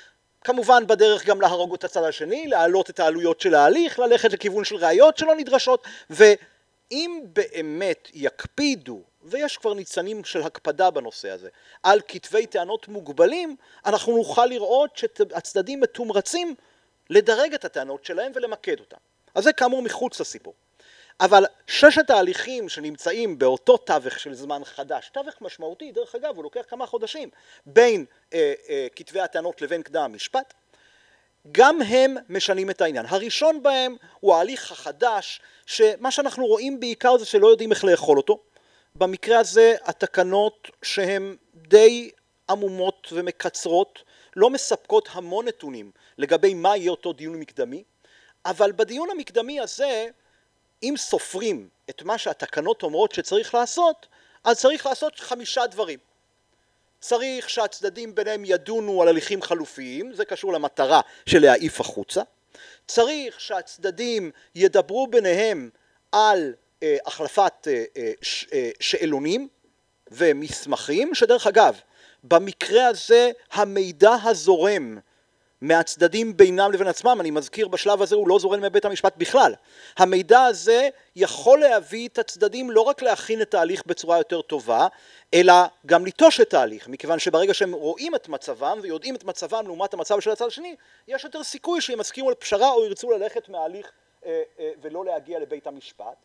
כמובן בדרך גם להרוג את הצד השני, להעלות את העלויות של ההליך, ללכת לכיוון של ראיות שלא נדרשות, ואם באמת יקפידו, ויש כבר ניצנים של הקפדה בנושא הזה, על כתבי טענות מוגבלים, אנחנו נוכל לראות שהצדדים מתומרצים לדרג את הטענות שלהם ולמקד אותם. אז זה כאמור מחוץ לסיפור. אבל ששת ההליכים שנמצאים באותו תווך של זמן חדש, תווך משמעותי, דרך אגב, הוא לוקח כמה חודשים, בין אה, אה, כתבי הטענות לבין קדם המשפט, גם הם משנים את העניין. הראשון בהם הוא ההליך החדש, שמה שאנחנו רואים בעיקר זה שלא יודעים איך לאכול אותו. במקרה הזה התקנות שהן די עמומות ומקצרות, לא מספקות המון נתונים לגבי מה יהיה אותו דיון מקדמי, אבל בדיון המקדמי הזה, אם סופרים את מה שהתקנות אומרות שצריך לעשות, אז צריך לעשות חמישה דברים. צריך שהצדדים ביניהם ידונו על הליכים חלופיים, זה קשור למטרה של להעיף החוצה. צריך שהצדדים ידברו ביניהם על אה, החלפת אה, ש, אה, שאלונים ומסמכים, שדרך אגב, במקרה הזה המידע הזורם מהצדדים בינם לבין עצמם, אני מזכיר בשלב הזה הוא לא זורם מבית המשפט בכלל. המידע הזה יכול להביא את הצדדים לא רק להכין את ההליך בצורה יותר טובה, אלא גם ליטוש את ההליך, מכיוון שברגע שהם רואים את מצבם ויודעים את מצבם לעומת המצב של הצד השני, יש יותר סיכוי שהם מסכימו על פשרה או ירצו ללכת מההליך אה, אה, ולא להגיע לבית המשפט.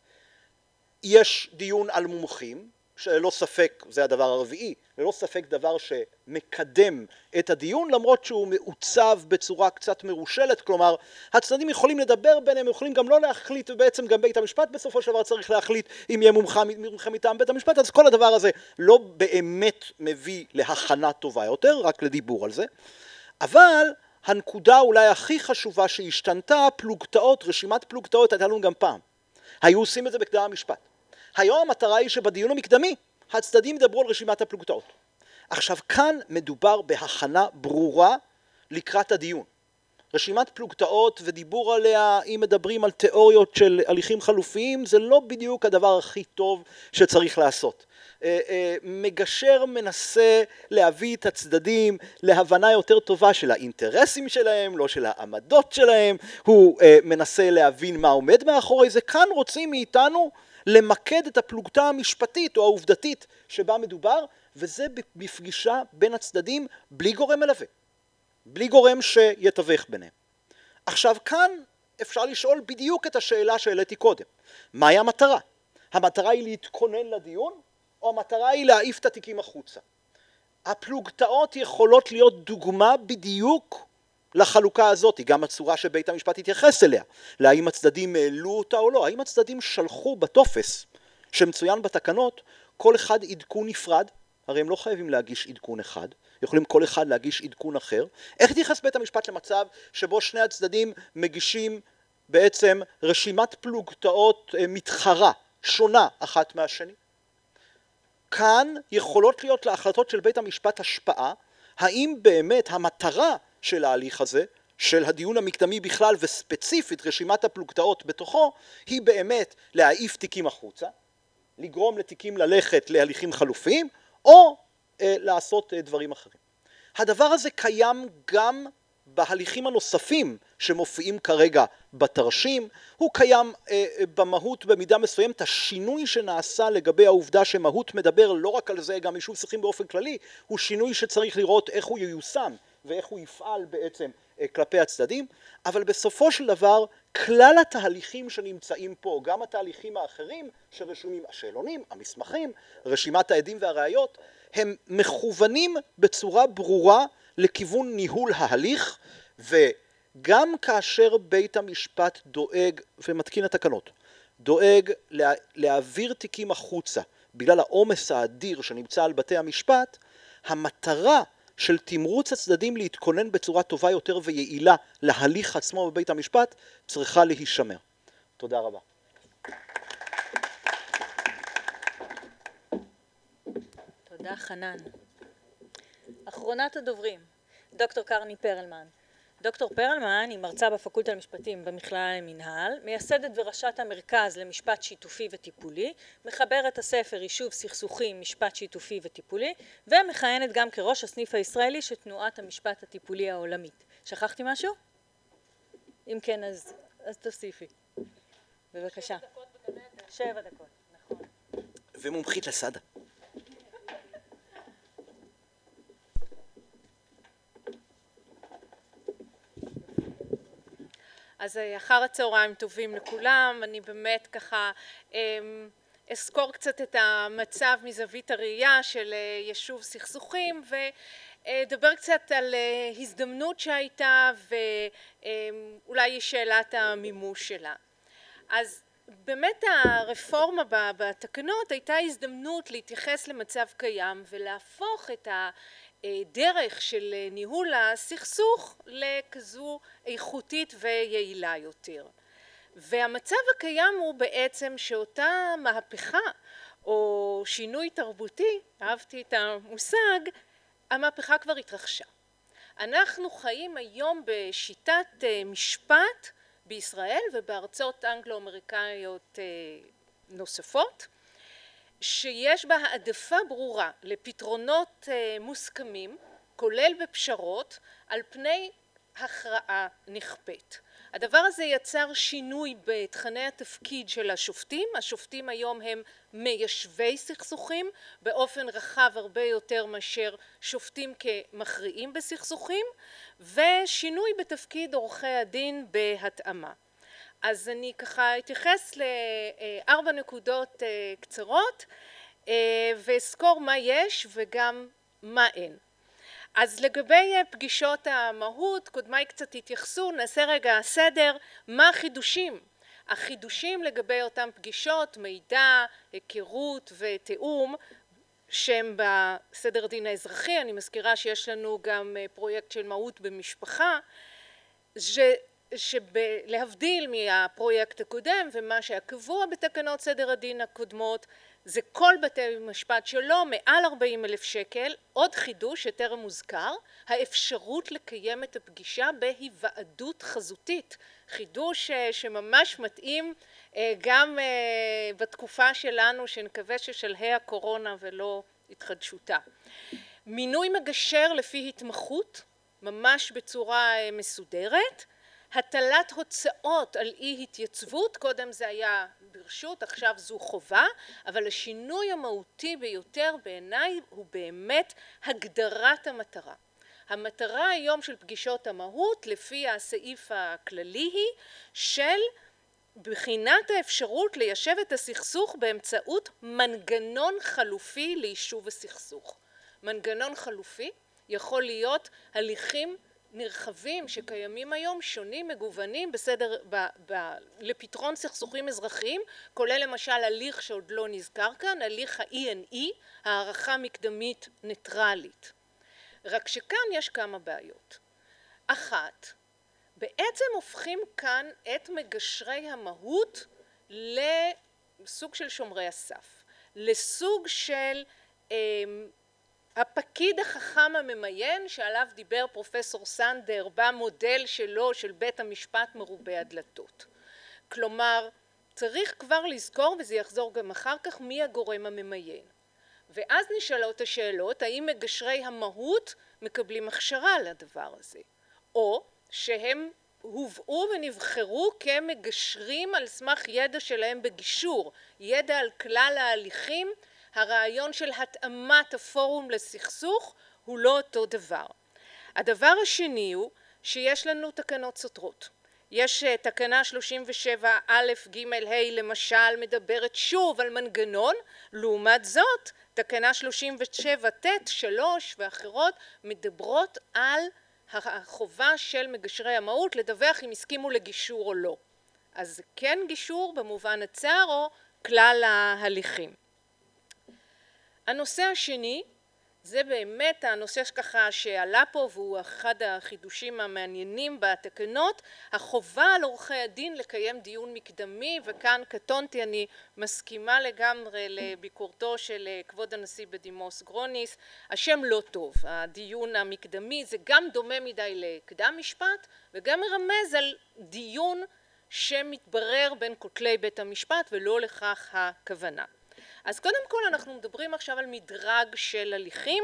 יש דיון על מומחים, שללא ספק, זה הדבר הרביעי, ללא ספק דבר שמקדם את הדיון, למרות שהוא מעוצב בצורה קצת מרושלת, כלומר, הצדדים יכולים לדבר ביניהם, יכולים גם לא להחליט, ובעצם גם בית המשפט בסופו של דבר צריך להחליט אם יהיה מומחה, מומחה מטעם בית המשפט, אז כל הדבר הזה לא באמת מביא להכנה טובה יותר, רק לדיבור על זה, אבל הנקודה אולי הכי חשובה שהשתנתה, פלוגתאות, רשימת פלוגתאות, הייתה לנו גם פעם. היו עושים את זה בקדם המשפט. היום המטרה היא שבדיון המקדמי הצדדים ידברו על רשימת הפלוגתאות. עכשיו כאן מדובר בהכנה ברורה לקראת הדיון. רשימת פלוגתאות ודיבור עליה, אם מדברים על תיאוריות של הליכים חלופיים, זה לא בדיוק הדבר הכי טוב שצריך לעשות. מגשר מנסה להביא את הצדדים להבנה יותר טובה של האינטרסים שלהם, לא של העמדות שלהם, הוא מנסה להבין מה עומד מאחורי זה. כאן רוצים מאיתנו למקד את הפלוגתא המשפטית או העובדתית שבה מדובר, וזה בפגישה בין הצדדים בלי גורם מלווה, בלי גורם שיתווך ביניהם. עכשיו כאן אפשר לשאול בדיוק את השאלה שהעליתי קודם. מהי המטרה? המטרה היא להתכונן לדיון, או המטרה היא להעיף את התיקים החוצה? הפלוגתאות יכולות להיות דוגמה בדיוק לחלוקה הזאת, גם הצורה שבית המשפט התייחס אליה, להאם הצדדים העלו אותה או לא, האם הצדדים שלחו בטופס שמצוין בתקנות כל אחד עדכון נפרד, הרי הם לא חייבים להגיש עדכון אחד, יכולים כל אחד להגיש עדכון אחר. איך התייחס בית המשפט למצב שבו שני הצדדים מגישים בעצם רשימת פלוגתאות מתחרה, שונה אחת מהשני? כאן יכולות להיות להחלטות של בית המשפט השפעה, האם באמת המטרה של ההליך הזה, של הדיון המקדמי בכלל וספציפית רשימת הפלוגתאות בתוכו, היא באמת להעיף תיקים החוצה, לגרום לתיקים ללכת להליכים חלופיים, או אה, לעשות אה, דברים אחרים. הדבר הזה קיים גם בהליכים הנוספים שמופיעים כרגע בתרשים, הוא קיים אה, במהות במידה מסוימת. השינוי שנעשה לגבי העובדה שמהות מדבר לא רק על זה, גם יישוב סכסוכים באופן כללי, הוא שינוי שצריך לראות איך הוא ייושם ואיך הוא יפעל בעצם אה, כלפי הצדדים, אבל בסופו של דבר כלל התהליכים שנמצאים פה, גם התהליכים האחרים שרשומים, השאלונים, המסמכים, רשימת העדים והראיות, הם מכוונים בצורה ברורה לכיוון ניהול ההליך, וגם כאשר בית המשפט דואג ומתקין התקנות, דואג לה, להעביר תיקים החוצה בגלל העומס האדיר שנמצא על בתי המשפט, המטרה של תמרוץ הצדדים להתכונן בצורה טובה יותר ויעילה להליך עצמו בבית המשפט צריכה להישמר. תודה רבה. תודה חנן. אחרונת הדוברים, דוקטור קרני פרלמן, דוקטור פרלמן היא מרצה בפקולטה למשפטים במכללה למינהל, מייסדת וראשת המרכז למשפט שיתופי וטיפולי, מחברת הספר יישוב סכסוכים משפט שיתופי וטיפולי, ומכהנת גם כראש הסניף הישראלי של תנועת המשפט הטיפולי העולמית. שכחתי משהו? אם כן, אז, אז תוסיפי. בבקשה. שבע דקות בגן עדן. שבע דקות, נכון. ומומחית לסדה. אז אחר הצהריים טובים לכולם, אני באמת ככה אסקור קצת את המצב מזווית הראייה של יישוב סכסוכים ודבר קצת על הזדמנות שהייתה ואולי שאלת המימוש שלה. אז באמת הרפורמה בתקנות הייתה הזדמנות להתייחס למצב קיים ולהפוך את ה... דרך של ניהול הסכסוך לכזו איכותית ויעילה יותר. והמצב הקיים הוא בעצם שאותה מהפכה או שינוי תרבותי, אהבתי את המושג, המהפכה כבר התרחשה. אנחנו חיים היום בשיטת משפט בישראל ובארצות אנגלו-אמריקאיות נוספות, שיש בה העדפה ברורה לפתרונות מוסכמים, כולל בפשרות, על פני הכרעה נכפית. הדבר הזה יצר שינוי בתכני התפקיד של השופטים. השופטים היום הם מיישבי סכסוכים באופן רחב הרבה יותר מאשר שופטים כמכריעים בסכסוכים, ושינוי בתפקיד עורכי הדין בהתאמה. אז אני ככה אתייחס לארבע נקודות קצרות ואזכור מה יש וגם מה אין. אז לגבי פגישות המהות, קודמיי קצת התייחסו, נעשה רגע סדר, מה החידושים? החידושים לגבי אותם פגישות, מידע, היכרות ותיאום, שהם בסדר הדין האזרחי. אני מזכירה שיש לנו גם פרויקט של מהות במשפחה, ש... שלהבדיל מהפרויקט הקודם ומה שהיה קבוע בתקנות סדר הדין הקודמות, זה כל בתי משפט שלו מעל ארבעים אלף שקל. עוד חידוש שטרם מוזכר, האפשרות לקיים את הפגישה בהיוועדות חזותית, חידוש שממש מתאים גם בתקופה שלנו, שנקווה ששלהי הקורונה ולא התחדשותה. מינוי מגשר לפי התמחות, ממש בצורה מסודרת. הטלת הוצאות על אי התייצבות, קודם זה היה ברשות, עכשיו זו חובה, אבל השינוי המהותי ביותר בעיניי הוא באמת הגדרת המטרה. המטרה היום של פגישות המהות לפי הסעיף הכללי היא של בחינת האפשרות ליישב את הסכסוך באמצעות מנגנון חלופי ליישוב הסכסוך. מנגנון חלופי יכול להיות הליכים נרחבים שקיימים היום, שונים, מגוונים בסדר, ב, ב, לפתרון סכסוכים אזרחיים, כולל למשל הליך שעוד לא נזכר כאן, הליך ה-אי אן אי, הערכה מקדמית ניטרלית. רק שכאן יש כמה בעיות. אחת, בעצם הופכים כאן את מגשרי המהות לסוג של שומרי הסף, לסוג של אה, הפקיד החכם הממיין שעליו דיבר פרופסור סנדר במודל שלו של בית המשפט מרובה הדלתות. כלומר, צריך כבר לזכור, וזה יחזור גם אחר כך, מי הגורם הממיין. ואז נשאלות השאלות, האם מגשרי המהות מקבלים הכשרה לדבר הזה, או שהם הובאו ונבחרו כמגשרים על סמך ידע שלהם בגישור, ידע על כלל ההליכים. הרעיון של התאמת הפורום לסכסוך הוא לא אותו דבר. הדבר השני הוא שיש לנו תקנות סותרות. יש תקנה שלושים ושבע א' ג' ה' למשל מדברת שוב על מנגנון, לעומת זאת תקנה שלושים ושבע ט' שלוש ואחרות מדברות על החובה של מגשרי המהות לדווח אם הסכימו לגישור או לא. אז זה כן גישור במובן הצר או כלל ההליכים. הנושא השני זה באמת הנושא שככה שעלה פה והוא אחד החידושים המעניינים בתקנות, החובה על עורכי הדין לקיים דיון מקדמי, וכאן קטונתי, אני מסכימה לגמרי לביקורתו של כבוד הנשיא בדימוס גרוניס, השם לא טוב, הדיון המקדמי זה גם דומה מדי לקדם משפט וגם מרמז על דיון שמתברר בין כותלי בית המשפט ולא לכך הכוונה. אז קודם כל אנחנו מדברים עכשיו על מדרג של הליכים,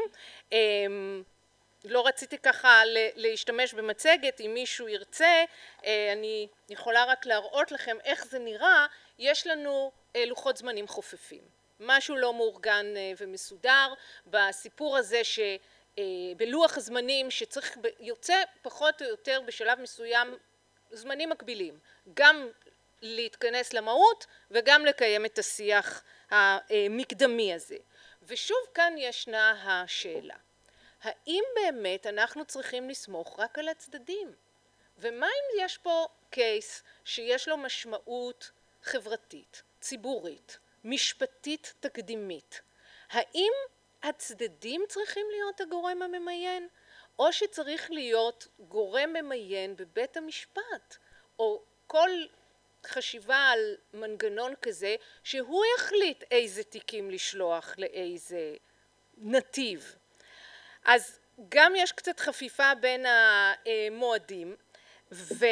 לא רציתי ככה להשתמש במצגת, אם מישהו ירצה אני יכולה רק להראות לכם איך זה נראה, יש לנו לוחות זמנים חופפים, משהו לא מאורגן ומסודר, בסיפור הזה שבלוח הזמנים שצריך, יוצא פחות או יותר בשלב מסוים זמנים מקבילים, גם להתכנס למהות וגם לקיים את השיח המקדמי הזה. ושוב כאן ישנה השאלה, האם באמת אנחנו צריכים לסמוך רק על הצדדים? ומה אם יש פה קייס שיש לו משמעות חברתית, ציבורית, משפטית תקדימית? האם הצדדים צריכים להיות הגורם הממיין? או שצריך להיות גורם ממיין בבית המשפט? או כל חשיבה על מנגנון כזה שהוא יחליט איזה תיקים לשלוח לאיזה נתיב. אז גם יש קצת חפיפה בין המועדים ו...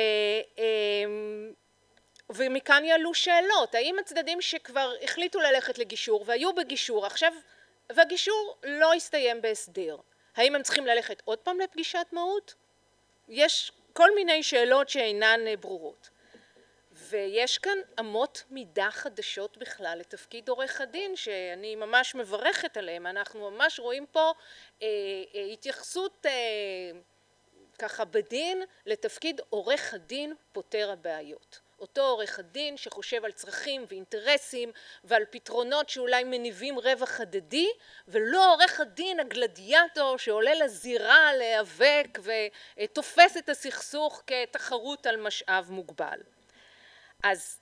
ומכאן יעלו שאלות, האם הצדדים שכבר החליטו ללכת לגישור והיו בגישור עכשיו והגישור לא הסתיים בהסדר, האם הם צריכים ללכת עוד פעם לפגישת מהות? יש כל מיני שאלות שאינן ברורות. ויש כאן אמות מידה חדשות בכלל לתפקיד עורך הדין שאני ממש מברכת עליהם, אנחנו ממש רואים פה אה, אה, התייחסות אה, ככה בדין לתפקיד עורך הדין פותר הבעיות. אותו עורך הדין שחושב על צרכים ואינטרסים ועל פתרונות שאולי מניבים רווח הדדי, ולא עורך הדין הגלדיאטור שעולה לזירה להיאבק ותופס את הסכסוך כתחרות על משאב מוגבל. אז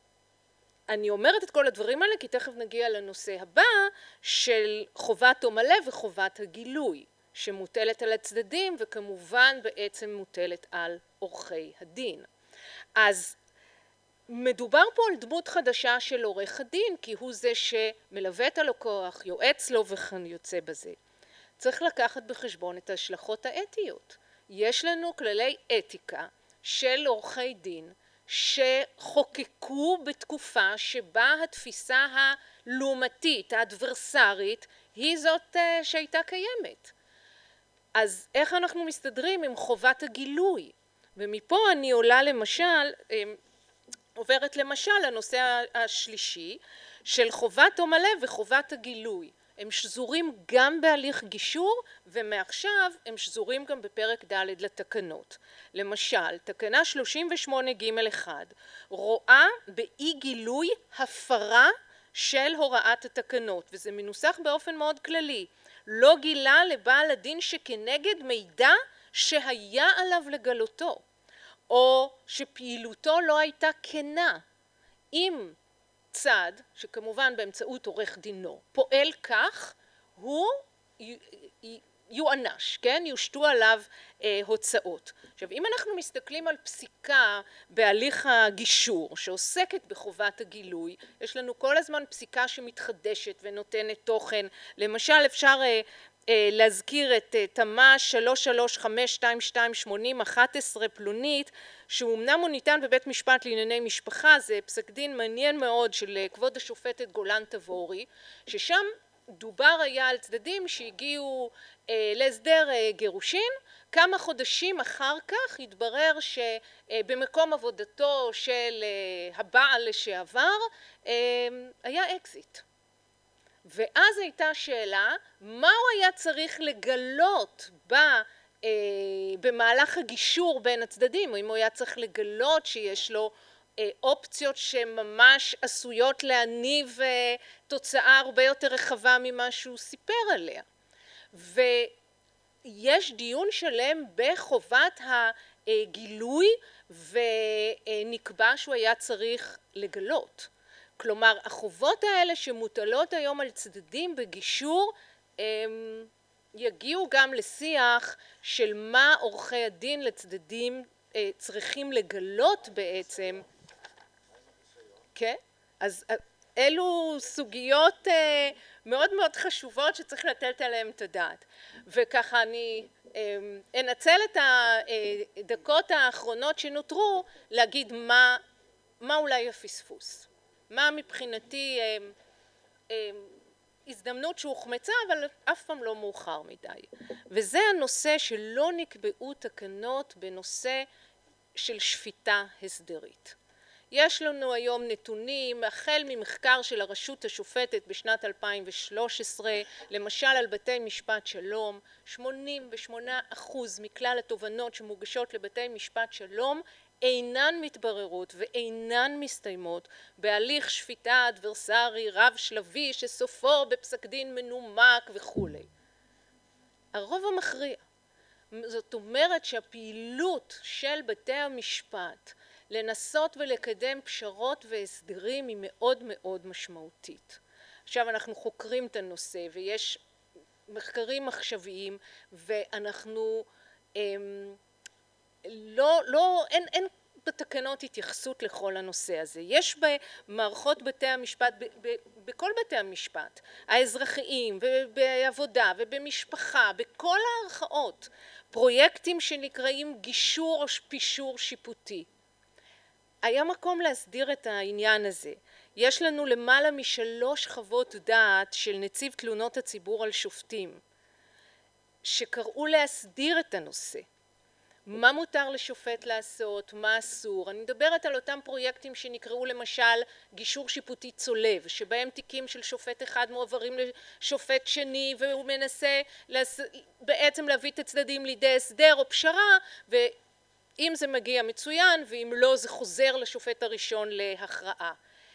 אני אומרת את כל הדברים האלה כי תכף נגיע לנושא הבא של חובת תום הלב וחובת הגילוי שמוטלת על הצדדים וכמובן בעצם מוטלת על עורכי הדין. אז מדובר פה על דמות חדשה של עורך הדין כי הוא זה שמלווה את הלקוח, יועץ לו וכן יוצא בזה. צריך לקחת בחשבון את ההשלכות האתיות. יש לנו כללי אתיקה של עורכי דין שחוקקו בתקופה שבה התפיסה הלעומתית, האדברסרית, היא זאת שהייתה קיימת. אז איך אנחנו מסתדרים עם חובת הגילוי? ומפה אני עולה למשל, עוברת למשל לנושא השלישי של חובת תום הלב וחובת הגילוי. הם שזורים גם בהליך גישור ומעכשיו הם שזורים גם בפרק ד' לתקנות. למשל, תקנה שלושים ושמונה ג' אחד רואה באי גילוי הפרה של הוראת התקנות וזה מנוסח באופן מאוד כללי. לא גילה לבעל הדין שכנגד מידע שהיה עליו לגלותו או שפעילותו לא הייתה כנה. אם צד שכמובן באמצעות עורך דינו פועל כך הוא יוענש, כן? יושתו עליו אה, הוצאות. עכשיו אם אנחנו מסתכלים על פסיקה בהליך הגישור שעוסקת בחובת הגילוי, יש לנו כל הזמן פסיקה שמתחדשת ונותנת תוכן. למשל אפשר אה, אה, להזכיר את אה, תמ"ש שלוש שלוש חמש שתיים שתיים שמונים אחת עשרה פלונית, שאומנם הוא ניתן בבית משפט לענייני משפחה, זה פסק דין מעניין מאוד של כבוד השופטת גולן תבורי, ששם דובר היה על צדדים שהגיעו אה, להסדר אה, גירושין, כמה חודשים אחר כך התברר שבמקום עבודתו של אה, הבעל לשעבר אה, היה אקזיט. ואז הייתה שאלה, מה הוא היה צריך לגלות ב... במהלך הגישור בין הצדדים, או אם הוא היה צריך לגלות שיש לו אופציות שממש עשויות להניב תוצאה הרבה יותר רחבה ממה שהוא סיפר עליה. ויש דיון שלם בחובת הגילוי ונקבע שהוא היה צריך לגלות. כלומר החובות האלה שמוטלות היום על צדדים בגישור הם יגיעו גם לשיח של מה עורכי הדין לצדדים צריכים לגלות בעצם. כן? אז אלו סוגיות מאוד מאוד חשובות שצריך לתת עליהן את הדעת. וככה אני אנצל את הדקות האחרונות שנותרו להגיד מה, מה אולי הפספוס. מה מבחינתי הזדמנות שהוחמצה, אבל אף פעם לא מאוחר מדי. וזה הנושא שלא נקבעו תקנות בנושא של שפיטה הסדרית. יש לנו היום נתונים, החל ממחקר של הרשות השופטת בשנת אלפיים ושלוש עשרה, למשל על בתי משפט שלום, שמונים ושמונה אחוז מכלל התובנות שמוגשות לבתי משפט שלום, אינן מתבררות ואינן מסתיימות בהליך שפיטה אדברסרי רב שלבי שסופו בפסק דין מנומק וכולי. הרוב המכריע. זאת אומרת שהפעילות של בתי המשפט לנסות ולקדם פשרות והסדרים היא מאוד מאוד משמעותית. עכשיו אנחנו חוקרים את הנושא ויש מחקרים עכשוויים ואנחנו אמ, לא, לא, אין, אין בתקנות התייחסות לכל הנושא הזה. יש במערכות בתי המשפט, ב, ב, בכל בתי המשפט, האזרחיים ובעבודה ובמשפחה, בכל הערכאות, פרויקטים שנקראים גישור או פישור שיפוטי. היה מקום להסדיר את העניין הזה. יש לנו למעלה משלוש חוות דעת של נציב תלונות הציבור על שופטים, שקראו להסדיר את הנושא. מה מותר לשופט לעשות, מה אסור. אני מדברת על אותם פרויקטים שנקראו למשל גישור שיפוטי צולב, שבהם תיקים של שופט אחד מועברים לשופט שני והוא מנסה בעצם להביא את הצדדים לידי הסדר או פשרה, ואם זה מגיע מצוין ואם לא זה חוזר לשופט הראשון להכרעה.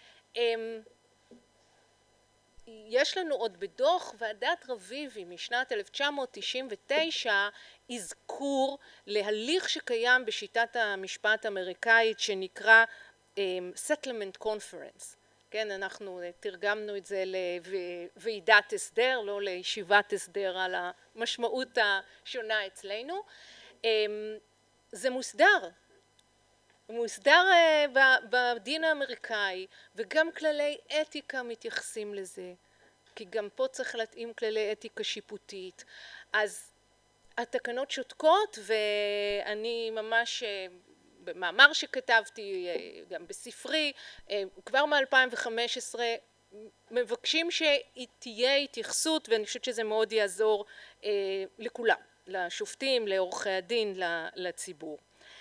יש לנו עוד בדוח ועדת רביבי משנת אלף תשע מאות תשעים ותשע אזכור להליך שקיים בשיטת המשפט האמריקאית שנקרא Settlement Conference. כן, אנחנו תרגמנו את זה לוועידת הסדר, לא לישיבת הסדר על המשמעות השונה אצלנו. זה מוסדר. מוסדר בדין האמריקאי וגם כללי אתיקה מתייחסים לזה, כי גם פה צריך להתאים כללי אתיקה שיפוטית. אז התקנות שותקות, ואני ממש במאמר שכתבתי גם בספרי כבר מ-אלפיים וחמש עשרה מבקשים שתהיה התייחסות, ואני חושבת שזה מאוד יעזור לכולם, לשופטים, לעורכי הדין, לציבור.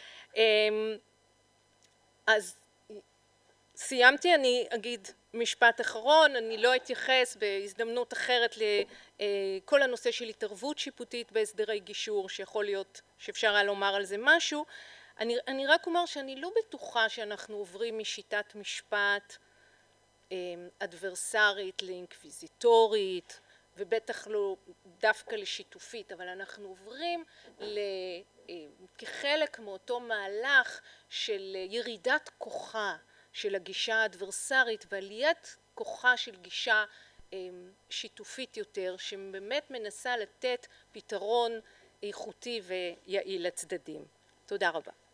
אז סיימתי, אני אגיד משפט אחרון, אני לא אתייחס בהזדמנות אחרת לכל הנושא של התערבות שיפוטית בהסדרי גישור, שיכול להיות שאפשר היה לומר על זה משהו. אני, אני רק אומר שאני לא בטוחה שאנחנו עוברים משיטת משפט אדברסרית לאינקוויזיטורית, ובטח לא דווקא לשיתופית, אבל אנחנו עוברים כחלק מאותו מהלך של ירידת כוחה של הגישה האדברסרית ועליית כוחה של גישה שיתופית יותר, שבאמת מנסה לתת פתרון איכותי ויעיל לצדדים. תודה רבה.